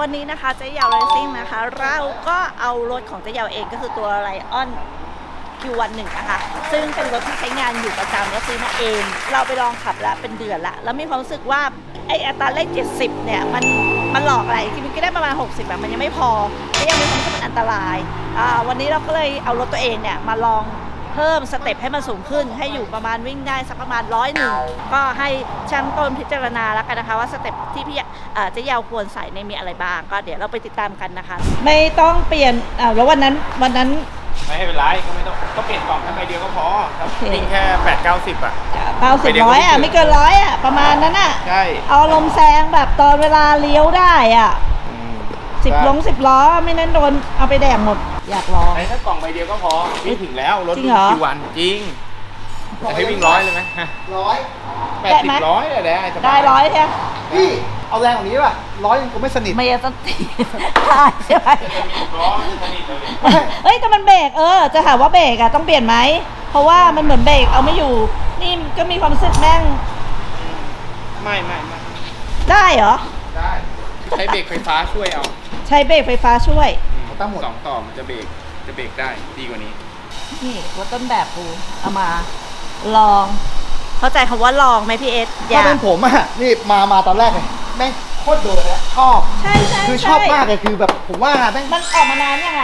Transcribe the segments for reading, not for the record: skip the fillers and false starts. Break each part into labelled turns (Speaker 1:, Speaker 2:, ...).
Speaker 1: วันนี้นะคะเจ๊ยาวเรซิ่งนะคะเราก็เอารถของเจ๊ยาวเองก็คือตัวไลออนQ11นะคะซึ่งเป็นรถที่ใช้งานอยู่ประจำแล้วซื้อมาเองเราไปลองขับแล้วเป็นเดือนละแล้วมีความรู้สึกว่าไออัตราเร่ง70เนี่ยมันหลอกอะไรที่มันก็ได้ประมาณ60แบบมันยังไม่พอและยังมีความรู้สึกมันอันตรายวันนี้เราก็เลยเอารถตัวเองเนี่ยมาลองเพิ่มสเต็ปให้มันสูงขึ้นให้อยู่ประมาณวิ่งได้สักประมาณ101ก็ให้ช่างต้นพิจารณาแล้วกันนะคะว่าสเต็ปที่พี่เจ๊ยาวควรใส่ในมีอะไรบ้างก็เดี๋ยวเราไปติดตามกันนะคะไม่ต้องเปลี่ยนแล้ววันนั้น
Speaker 2: ไม่เป็นไรก็ไม่ต้องก็เปลี่ยนกล่องแค่ใบเดียวก็พอครับวิ่งแค่8-90อ่ะ
Speaker 1: 90-100ไม่เกิน100ประมาณนั้น
Speaker 2: ใช่
Speaker 1: เอาลมแซงแบบตอนเวลาเลี้ยวได้10 ล้อไม่นั้นโดนเอาไปแดกหมดอยากลอง
Speaker 2: ถ้ากล่องใบเดียวก็พอวิ่งถึงแล้วรถQ1จริงแต่ให้วิ่ง100เลยไหม
Speaker 1: 100
Speaker 2: เลยได้
Speaker 1: 100ใช่
Speaker 3: พี่เอาแรงกว่านี้ป่ะ100ยังกูไม่สนิท
Speaker 1: ไม่สนิทใช่ไหมเฮ้ยแต่มันเบรกจะถามว่าเบรกต้องเปลี่ยนไหมเพราะว่ามันเหมือนเบรกเอาไม่อยู่นี่ก็มีความรู้สึกแม่ง
Speaker 2: ไม่
Speaker 1: ได้เหรอ
Speaker 2: ได้ใช้เบรกไฟฟ้าช่วยเอา
Speaker 1: ใช้เบรกไฟฟ้าช่วย
Speaker 2: ตั้งหมด2ต่อมันจะเบรกได้ดีกว่านี้
Speaker 1: นี่ว่าต้นแบบกูเอามาลองเข้าใจคำว่าลองไหมพี่เอส
Speaker 3: ถ้าเป็นผมนี่มาตอนแรกเลยแม่งโคตรโดนเลยชอบ
Speaker 1: ใช่
Speaker 3: คือชอบมากเลยคือแบบผมว่าแม่ง
Speaker 1: มันออกมานานยัง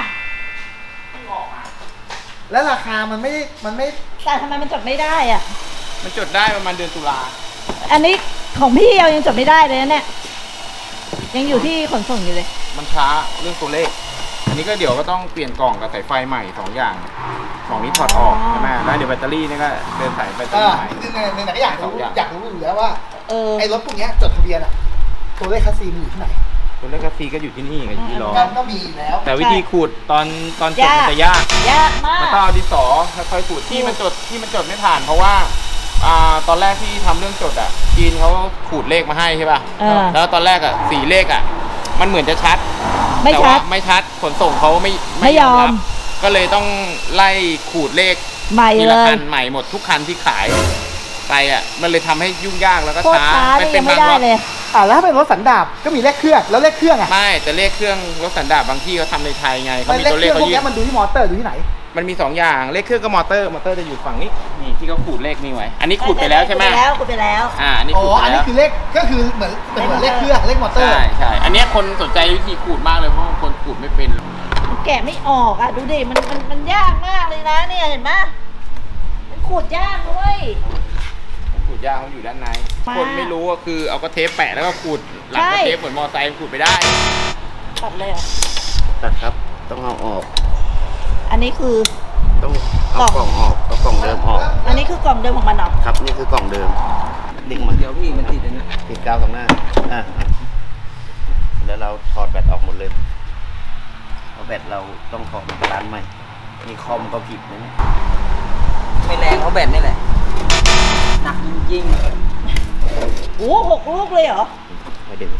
Speaker 3: แล้วราคามันไม่
Speaker 1: แต่ทำไมมันจดไม่ได้
Speaker 2: มันจดได้ประมาณเดือนตุลา
Speaker 1: อันนี้ของพี่ยังจดไม่ได้เลยเนี่ยยังอยู่ที่ขนส่งอยู่เลย
Speaker 2: มันช้าเรื่องตัวเลขอันนี้ก็เดี๋ยวก็ต้องเปลี่ยนกล่องกับสายไฟใหม่2อย่างของนี้ถอดออกใช่ไหมแล้วเดี๋ยวแบตเตอรี่นี่ก็เดินสายแบตเตอรี่ใหม่
Speaker 3: ในไหนก็อยากรู้อยู่แล้วว่าไอ้รถพวกนี้จดทะเบียนตัวเลขคัสซีมันอยู่ที่ไหน
Speaker 2: ตัวเลขคัสซีก็อยู่ที่นี่กับที่ล้อ
Speaker 3: ก็มีแล้ว
Speaker 2: แต่วิธีขูดตอนจดมันจะยาก
Speaker 1: มาก
Speaker 2: มันต้องเอาดินสอค่อยๆขูดที่มันจดไม่ผ่านเพราะว่าตอนแรกที่ทำเรื่องจดจีนเขาขูดเลขมาให้ใช่ป่ะแล้วตอนแรก4เลขมันเหมือนจะชัดแต่ว่าไม่ชัดขนส่งเขาไม่ยอมก็เลยต้องไล่ขูดเลขทีละคันใหม่หมดทุกคันที่ขายไปมันเลยทำให้ยุ่งยากแล้วก็ช้า
Speaker 1: ไม่เป็นบางรถ
Speaker 3: แล้วถ้าเป็นรถสันดาปก็มีเลขเครื่องแล้วเลขเครื่อง
Speaker 2: ไม่แต่เลขเครื่องรถสันดาปบางที่เขาทำในไทยไงเขามีตัวเลข
Speaker 3: เขายื่นมันดูที่มอเตอร์ดูที่ไหน
Speaker 2: มันมี2อย่างเลขเครื่องกับมอเตอร์จะอยู่ฝั่งนี้นี่ที่เขาขูดเลขนี่ไว้อันนี้ขูดไปแล้วใช่ไหม
Speaker 1: ขูดไปแล้ว
Speaker 2: อันนี้
Speaker 3: คือเลขก็คือเหมือนเลขเครื่องเลขมอเตอร์
Speaker 2: ใช่อันนี้คนสนใจวิธีขูดมากเลยเพราะคนขูดไม่เป็น
Speaker 1: แกะไม่ออกดูดิมันยากมากเลยนะเนี่ยเห็นไหมมันขูดยากด้วย
Speaker 2: ขูดยากเขาอยู่ด้านในคนไม่รู้ก็คือเอากระเทปแปะแล้วก็ขูดหลังกระเทปเหมือนมอไซค์ขูดไปได้
Speaker 1: ตัดเลย
Speaker 2: ตัดครับต้องเอาออก
Speaker 1: อันนี้คือ
Speaker 2: ต้องเอากล่องออกเอากล่องเดิมออก
Speaker 1: อันนี้คือกล่องเดิมของมันเหรอ
Speaker 2: ครับนี่คือกล่องเดิมดึงมาเดี๋ยวพี่มันติดนะติดกาวตรงหน้าแล้วเราถอดแบตออกหมดเลยเอาแบตเราต้องถอดมาร้านใหม่นี่คอมก็ผิดนะไม่แรงเพราะแบตนี่แหละหนักจริง
Speaker 1: ๆโอ้6 ลูกเลยเหรอ
Speaker 2: ไม่ดึง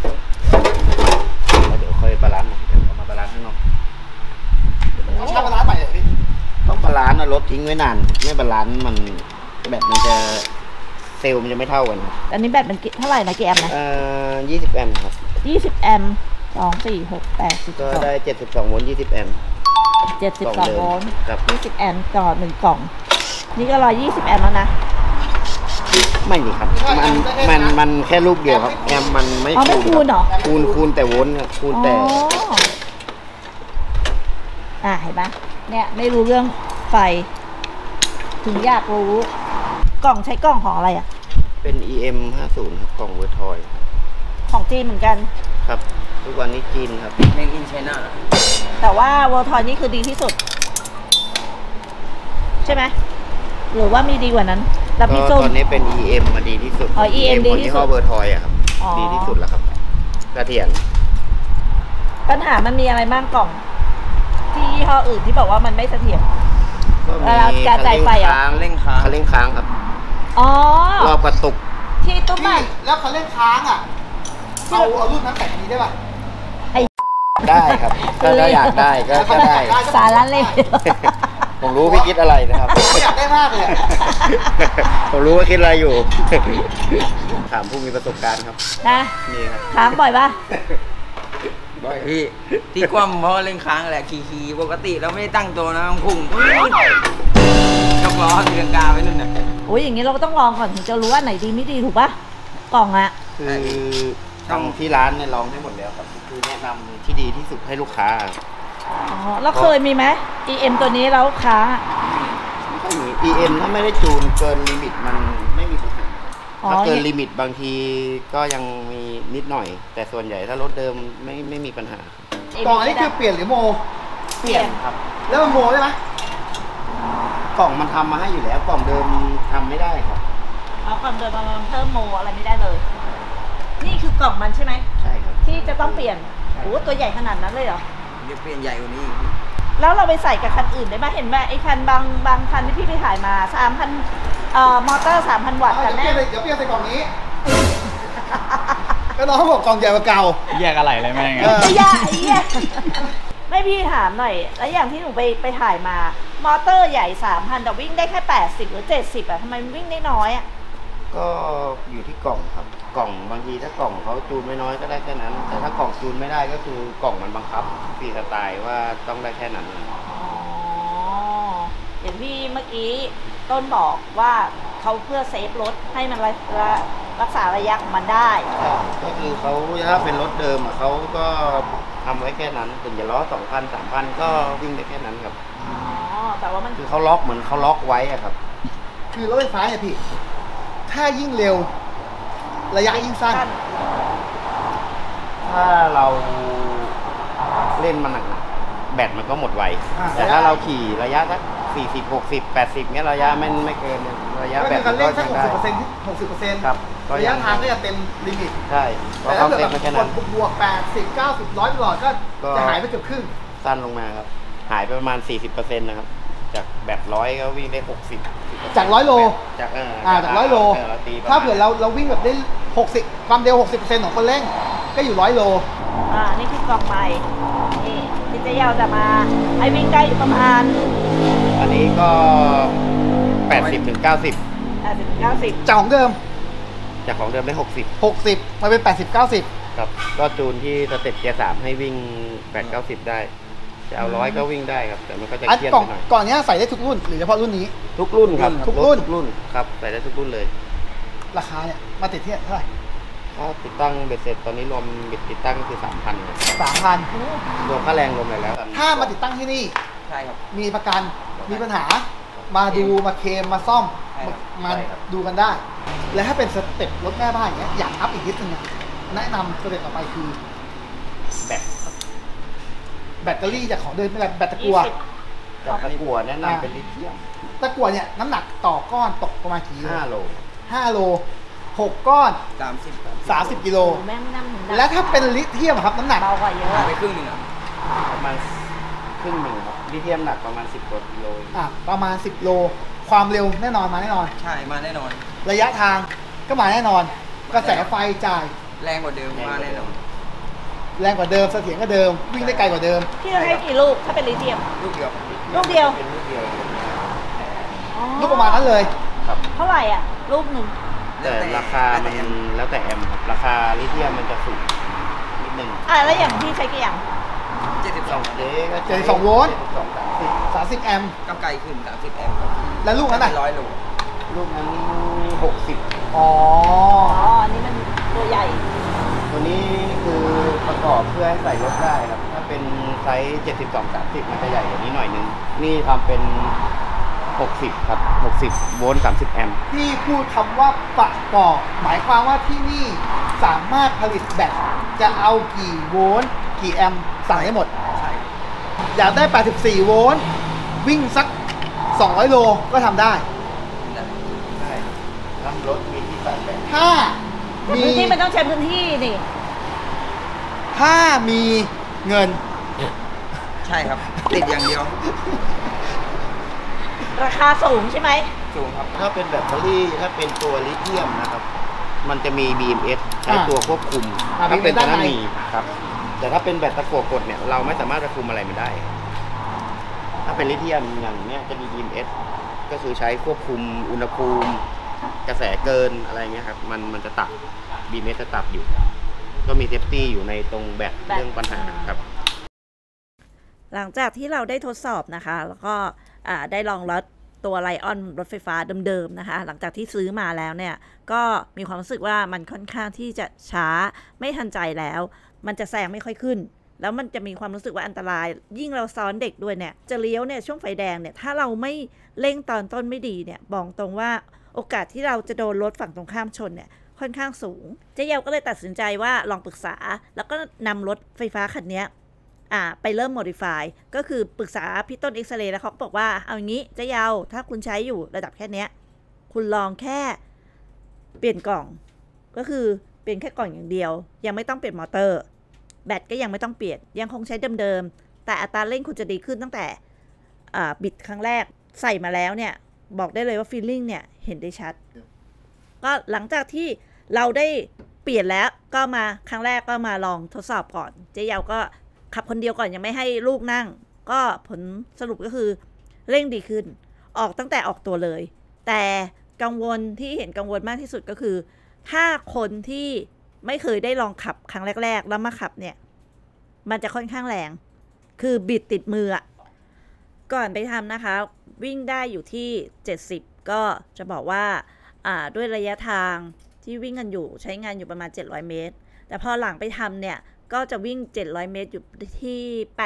Speaker 2: เดี๋ยวค่อยบาลานซ์เดี๋ยวเอามาบาลานซ์ข้างนอก
Speaker 3: ใช้บาลานซ์ใหม่เลยพี่
Speaker 2: ต้องบาลานซ์รถทิ้งไว้นานไม่บาลานซ์มันแบตมันจะเซลล์มันจะไม่เท่ากัน
Speaker 1: อันนี้แบตมันเท่าไหร่นะกี่แอมป์นะ
Speaker 2: 20 แอมป์ครับ
Speaker 1: 20 แอมป์2 4 6 8 12
Speaker 2: ก็ได้72 โวลต์20 แอมป์
Speaker 1: 72 โวลต์20 แอมป์ต่อ1 กล่องนี่ก็120 แอมป์แล้วนะ
Speaker 2: ไม่นี่ครับมันแค่ลูกเดียวครับแอมป์มันไม่
Speaker 1: คูณเหรอ
Speaker 2: คูณแต่โวลต์คูณแต่
Speaker 1: เห็นปะเนี่ยไม่รู้เรื่องไฟถึงอยากรู้กล่องใช้กล่องของอะไร
Speaker 2: เป็น EM50 ครับกล่องเวอร์ทอย
Speaker 1: ของจีนเหมือนกัน
Speaker 2: ครับทุกวันนี้จีนครับเมคอินไชน่า
Speaker 1: แต่ว่าเวอร์ทอยนี่คือดีที่สุดใช่ไหมหรือว่ามีดีกว่านั้น
Speaker 2: แล้วพี่ส้มตอนนี้เป็น EM มาดีที่สุด
Speaker 1: EM ดีที่สุด
Speaker 2: เวอร์ทอยครับดีที่สุดแล้วครับกระเทียน
Speaker 1: ปัญหามันมีอะไรบ้างกล่องที่ยี่ห้ออื่นที่บอกว่ามันไม่เสถียร
Speaker 2: การจ่ายไฟเร่งค้างครับรอบกระตุก
Speaker 1: ที่ตุ้มบ้าน
Speaker 3: แล้วเขาเร่งค้างเอารุ่นนั้นใส่อันนี้ได้ป่ะ
Speaker 2: ได้ครับถ้าอยากได้ก็ได้
Speaker 1: สาระเล่น
Speaker 2: ผมรู้พี่คิดอะไรนะครับ
Speaker 3: อยากได้มากเลย
Speaker 2: ผมรู้ว่าคิดอะไรอยู่ถามผู้มีประสบการณ์ครับ
Speaker 1: นะ
Speaker 2: นี่ครับ
Speaker 1: ค้างบ่อยป่ะ
Speaker 4: บ่อยพี่ที่คว่ำเพราะเล่นค้างแหละขี่ปกติเราไม่ได้ตั้งตัวนะมันพุ่งยกล้อตีลังกาไปนู่นน่ะ
Speaker 1: โอ้ยอย่างนี้เราก็ต้องลองก่อนถึงจะรู้ว่าไหนดีไม่ดีถูกปะกล่องอะ
Speaker 2: คือทางที่ร้านเนี่ยลองให้หมดแล้วครับคือแนะนำที่ดีที่สุดให้ลูกค้า
Speaker 1: อ๋อแล้วเคยมีไหม EM ตัวนี้แล้วค้า
Speaker 2: ไม่ค่อยมี EM ถ้าไม่ได้จูนเกินลิมิตมันไม่มีปัญหาถ้าเกินลิมิตบางทีก็ยังมีนิดหน่อย แต่ส่วนใหญ่ถ้ารถเดิมไม่มีปัญหาก
Speaker 3: ล่องอันนี้คือเปลี่ยนหรือโม
Speaker 2: เปลี่ยนครับ
Speaker 3: แล้วมันโมได้ไหม
Speaker 2: กล่องมันทำมาให้อยู่แล้วกล่องเดิมทำไม่ได้ครับ
Speaker 1: เอากล่องเดิมมาเพิ่มโมอะไรไม่ได้เลยนี่คือกล่องมันใช่ไหม
Speaker 2: ใช่ครับ
Speaker 1: ที่จะต้องเปลี่ยนโอ้ตัวใหญ่ขนาดนั้นเลยเหรอ
Speaker 4: เดี๋ยวเปลี่ยนใหญ่กว่านี้
Speaker 1: แล้วเราไปใส่กับคันอื่นได้ไหมเห็นไหมไอ้คันบางคันที่พี่ไปถ่ายมา 3,000มอเตอร์ 3,000 วัตต์กันแน่
Speaker 3: เดี๋ยวเปลี่ยนใส่กล่องนี้ก็น้องบอกกล่องใหญ่กว่าเก่า
Speaker 5: แยกอะไรเลยแม่ง
Speaker 1: ไม่แยกไม่พี่ถามหน่อยแล้วอย่างที่หนูไปถ่ายมามอเตอร์ใหญ่ 3,000แต่วิ่งได้แค่80หรือ70อ่ะทำไมมันวิ่งได้น้อยอ่ะ
Speaker 2: ก็อยู่ที่กล่องครับกล่องบางทีถ้ากล่องเขาจูนไม่น้อยก็ได้แค่นั้นแต่ถ้ากล่องจูนไม่ได้ก็คือกล่องมันบังคับฟรีสไตล์ว่าต้องได้แค่นั้น
Speaker 1: อ๋อเห็นพี่เมื่อกี้ต้นบอกว่าเขาเพื่อเซฟรถให้มันรักษาระยะของมันได้
Speaker 2: ก็คือเขาถ้าเป็นรถเดิมเขาก็ทำไว้แค่นั้นถึงจะล้อ 2,000 3,000 ก็วิ่งได้แค่นั้นครับ
Speaker 1: อ๋อแต่ว่ามัน
Speaker 2: คือเขาล็อกเหมือนเขาล็อกไว้อะครับ
Speaker 3: คือรถไฟฟ้าเนี่ยพี่ถ้ายิ่งเร็วระยะยิ่งสั้น
Speaker 2: ถ้าเราเล่นมันหนักๆแบตมันก็หมดไวแต่ถ้าเราขี่ระยะสัก40 60 80เงี้ยระยะไม่เกินระยะแบต
Speaker 3: ก็เล่นสัก60%ครับระยะทางก็จะเต็มลิมิต
Speaker 2: ใช่
Speaker 3: แต่ถ้าเกิดแบบบวก80 90 100ตลอดก็จะหายไปเกือบครึ่ง
Speaker 2: สั้นลงมาครับหายไปประมาณ 40%นะครับจากแบต100ก็วิ่งได้60
Speaker 3: จาก100 โล
Speaker 2: จาก
Speaker 3: 100 โลถ้าเผื่อเราวิ่งแบบได้60ความเร็ว 60% ของคนเร่งก็อยู่100 โล
Speaker 1: นี่คือกล่องใหม่นี่ที่เจ๊ยาวจะมาให้วิ่งได้อยู่ประมาณ
Speaker 2: อันนี้ก็80 ถึง 90
Speaker 3: จากของเดิม
Speaker 2: ได้
Speaker 3: 60มาเป็น80 90
Speaker 2: ครับก็จูนที่สเต็ปเกียร์3ให้วิ่ง8 90ได้จะเอา100ก็วิ่งได้ครับแต่มันก็จะเครียดไปหน่อย
Speaker 3: ก่อนนี้ใส่ได้ทุกรุ่นหรือเฉพาะรุ่นนี้
Speaker 2: ทุกรุ่นครับทุกรุ่นครับใส่ได้ทุกรุ่นเลย
Speaker 3: ราคาเนี่ยมาติดที่เท่าไหร่
Speaker 2: ถ้าติดตั้งเบ็ดเสร็จตอนนี้รวมบิดติดตั้งคือ
Speaker 3: 3,000
Speaker 2: รวมค่าแรงรวมอะไรแล้ว
Speaker 3: ถ้ามาติดตั้งที่นี่
Speaker 4: ใช่ครับ
Speaker 3: มีประกันมีปัญหามาดูมาเคลมมาซ่อมมาดูกันได้แล้วถ้าเป็นสเต็ปรถแม่บ้านอย่างเงี้ยอยากอัพอีกนิดนึงแนะนำสเต็ปต่อไปคือแบตเตอรี่จากของเดิมเป็นแบตตะกั่ว
Speaker 2: แนะนำเป็นลิเธียม
Speaker 3: ตะกั่วเนี่ยน้ำหนักต่อก้อนตกประมาณกี่
Speaker 2: 5 โล
Speaker 3: 6 ก้อน30 กิโลแล้วถ้าเป็นลิเธียมครับน้ำหนัก
Speaker 1: เบากว่าเยอะ
Speaker 4: ไปครึ่งนึง
Speaker 2: ประมาณครึ่งนึงครับลิเธียมหนักประมาณ10 กิโล
Speaker 3: ประมาณ10 โลความเร็วแน่นอนมาแน่นอน
Speaker 4: ใช่มาแน่นอน
Speaker 3: ระยะทางก็มาแน่นอนกระแสไฟจ่าย
Speaker 4: แรงกว่าเดิมมาแน่นอน
Speaker 3: แรงกว่าเดิมเสถียรกว่าเดิมวิ่งได้ไกลกว่าเดิม
Speaker 1: พี่จะให้กี่ลูกถ้าเป็นลิเธียม
Speaker 4: ลูกเดียว
Speaker 3: ลูกประมาณนั้นเลย
Speaker 1: เท่าไหร่อ่ะลูกหนึ่ง
Speaker 2: แต่ราคามันแล้วแต่แอมครับราคาลิเธียมมันจะสูงนิดนึง
Speaker 1: แล้วอย่างพี่ใช้กี่อย่าง
Speaker 3: 72 โวลต์30 แอมป์
Speaker 4: กำไกขึ้น30 แอมป์
Speaker 3: แล้วลูกนั้น
Speaker 4: 100 โล
Speaker 2: ลูกนั้น60
Speaker 1: อันนี้มันตัวใหญ่
Speaker 2: ตัวนี้คือประกอบเพื่อให้ใส่รถได้ครับถ้าเป็นไซส์72-30มันจะใหญ่กว่านี้หน่อยนึงนี่ทำเป็น60ครับ60 โวลต์30 แอมป์
Speaker 3: ที่พูดคำว่าประกอบหมายความว่าที่นี่สามารถผลิตแบตจะเอากี่โวลต์กี่แอมป์สั่งได้หมด
Speaker 4: ใช่
Speaker 3: อยากได้84 โวลต์วิ่งสัก200 โลก็ทำได้
Speaker 2: ทำรถมีที่ใส่แบต
Speaker 3: ถ้า
Speaker 1: พื้นที่มันต้องใช้พื้นที่นี่
Speaker 3: ถ้ามีเงิน
Speaker 4: ใช่ครับติดอย่างเดียว
Speaker 1: ราคาสูงใช่ไหม
Speaker 4: สูงครับ
Speaker 2: ถ้าเป็นแบตเตอรี่ถ้าเป็นตัวลิเธียมนะครับมันจะมี BMS ใช้ตัวควบคุมถ้าเป็นด้านในครับแต่ถ้าเป็นแบตตะกั่วกดเนี่ยเราไม่สามารถควบคุมอะไรมันได้ถ้าเป็นลิเธียมอย่างเนี้ยจะมี BMS ก็คือใช้ควบคุมอุณหภูมิกระแสเกินอะไรเงี้ยครับมันจะตัด BMS จะตัดอยู่
Speaker 5: ก็มีเซฟตี้อยู่ในตรงแบตเรื่องปัญหาครับ
Speaker 1: หลังจากที่เราได้ทดสอบนะคะแล้วก็ได้ลองรถตัวไลออนรถไฟฟ้าเดิมๆนะคะหลังจากที่ซื้อมาแล้วเนี่ยก็มีความรู้สึกว่ามันค่อนข้างที่จะช้าไม่ทันใจแล้วมันจะแซงไม่ค่อยขึ้นแล้วมันจะมีความรู้สึกว่าอันตรายยิ่งเราซ้อนเด็กด้วยเนี่ยจะเลี้ยวเนี่ยช่วงไฟแดงเนี่ยถ้าเราไม่เร่งตอนต้นไม่ดีเนี่ยบอกตรงว่าโอกาสที่เราจะโดนรถฝั่งตรงข้ามชนเนี่ยค่อนข้างสูงเจ๊เยาก็เลยตัดสินใจว่าลองปรึกษาแล้วก็นำรถไฟฟ้าคันนี้ไปเริ่ม modify ก็คือปรึกษาพี่ต้นเอ็กซเรย์แล้วเขาบอกว่าเอางี้เจ๊เยาถ้าคุณใช้อยู่ระดับแค่นี้คุณลองแค่เปลี่ยนกล่องก็คือเปลี่ยนแค่กล่องอย่างเดียวยังไม่ต้องเปลี่ยนมอเตอร์แบตก็ยังไม่ต้องเปลี่ยนยังคงใช้เดิมๆแต่อัตราเร่งคุณจะดีขึ้นตั้งแต่บิดครั้งแรกใส่มาแล้วเนี่ยบอกได้เลยว่าฟีลลิ่งเนี่ยเห็นได้ชัดก็หลังจากที่เราได้เปลี่ยนแล้วก็มาครั้งแรกก็มาลองทดสอบก่อนเจ๊เยาก็ขับคนเดียวก่อนยังไม่ให้ลูกนั่งก็ผลสรุปก็คือเร่งดีขึ้นออกตั้งแต่ออกตัวเลยแต่กังวลที่เห็นกังวลมากที่สุดก็คือถ้าคนที่ไม่เคยได้ลองขับครั้งแรกๆแล้วมาขับเนี่ยมันจะค่อนข้างแรงคือบิดติดมือก่อนไปทำนะคะวิ่งได้อยู่ที่70ก็จะบอกว่าด้วยระยะทางที่วิ่งกันอยู่ใช้งานอยู่ประมาณ700เมตรแต่พอหลังไปทำเนี่ยก็จะวิ่ง700เมตรอยู่ที่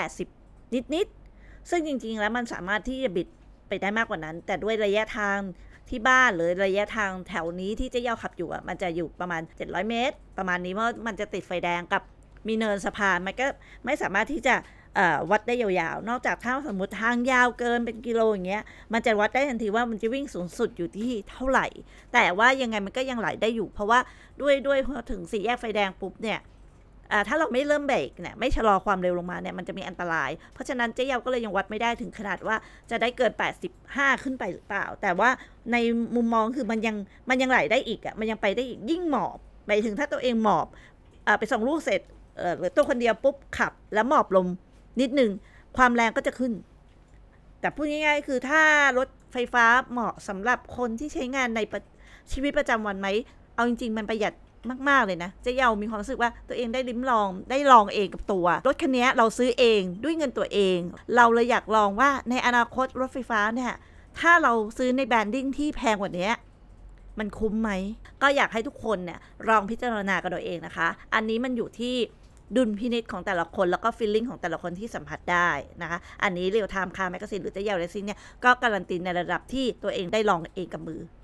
Speaker 1: 80นิดๆซึ่งจริงๆแล้วมันสามารถที่จะบิดไปได้มากกว่านั้นแต่ด้วยระยะทางที่บ้านหรือระยะทางแถวนี้ที่เจ๊เยาขับอยู่มันจะอยู่ประมาณ700เมตรประมาณนี้เพราะมันจะติดไฟแดงกับมีเนินสะพานมันก็ไม่สามารถที่จะวัดได้ยาวๆนอกจากถ้าสมมติทางยาวเกินเป็นกิโลอย่างเงี้ยมันจะวัดได้ทันทีว่ามันจะวิ่งสูงสุดอยู่ที่เท่าไหร่แต่ว่ายังไงมันก็ยังไหลได้อยู่เพราะว่าด้วยพอถึง4แยกไฟแดงปุ๊บเนี่ยถ้าเราไม่เริ่มเบรกเนี่ยไม่ชะลอความเร็วลงมาเนี่ยมันจะมีอันตรายเพราะฉะนั้นเจ๊เยาก็เลยยังวัดไม่ได้ถึงขนาดว่าจะได้เกิน85ขึ้นไปหรือเปล่าแต่ว่าในมุมมองคือมันยังไหลได้อีกมันยังไปได้อีกยิ่งหมอบไปถึงถ้าตัวเองหมอบไปส่งลูกเสร็จหรือตัวคนเดียวปุ๊บขับแล้วหมอบลมนิดนึงความแรงก็จะขึ้นแต่พูดง่ายๆคือถ้ารถไฟฟ้าเหมาะสำหรับคนที่ใช้งานในชีวิตประจำวันไหมเอาจริงๆมันประหยัดมากๆเลยนะเจ๊เยามีความรู้สึกว่าตัวเองได้ลิ้มลองได้ลองเองกับตัวรถคันนี้เราซื้อเองด้วยเงินตัวเองเราเลยอยากลองว่าในอนาคตรถไฟฟ้าเนี่ยถ้าเราซื้อในแบรนดิ้งที่แพงกว่านี้มันคุ้มไหมก็อยากให้ทุกคนเนี่ยลองพิจารณากันตัวเองนะคะอันนี้มันอยู่ที่ดุลพินิจของแต่ละคนแล้วก็ฟีลลิ่งของแต่ละคนที่สัมผัสได้นะคะอันนี้เรียลไทม์คาร์แมกกาซีนหรือเจ๊เยาเรซิ่งเนี่ยก็การันตีในระดับที่ตัวเองได้ลองเองกับมือ